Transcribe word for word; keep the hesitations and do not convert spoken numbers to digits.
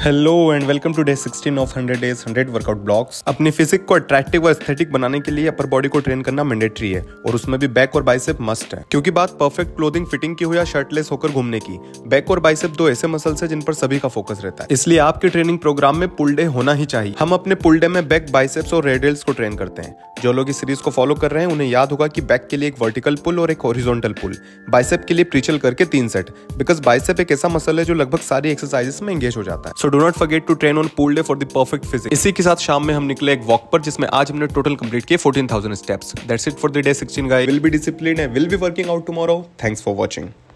Hello and welcome to day sixteen of hundred days hundred workout blogs. अपनी physique को attractive और aesthetic बनाने के लिए अपर बॉडी को ट्रेन करना मैंडेटरी है और उसमें भी बैक और बाइसेप मस्ट है। क्योंकि बात परफेक्ट क्लोथिंग फिटिंग की हो या शर्टलेस होकर घूमने की, बैक और बाइसेप दो ऐसे मसल्स है जिन पर सभी का फोकस रहता है। इसलिए आपके ट्रेनिंग प्रोग्राम में पुल डे होना ही चाहिए। हम अपने पुल डे में बैक, बाइसेप्स और रेडियल्स को ट्रेन करते हैं। जो लोग इस सीरीज को फॉलो कर रहे हैं उन्हें याद होगा कि बैक के लिए एक वर्टिकल पुल और एक हॉरिजॉन्टल पुल, बाइसेप के लिए प्रीचल करके तीन सेट, बिकॉज बाइसेप एक ऐसा मसल है जो लगभग सारी एक्सरसाइजेस में एंगेज हो जाता है। So do not forget to train on pull day for the perfect physique. इसी के साथ शाम में हम निकले एक वॉक पर, जिसमें आज हमने टोटल कंप्लीट किए fourteen thousand steps. That's it for the day sixteen guys. Will be disciplined and will be working out tomorrow. Thanks for watching.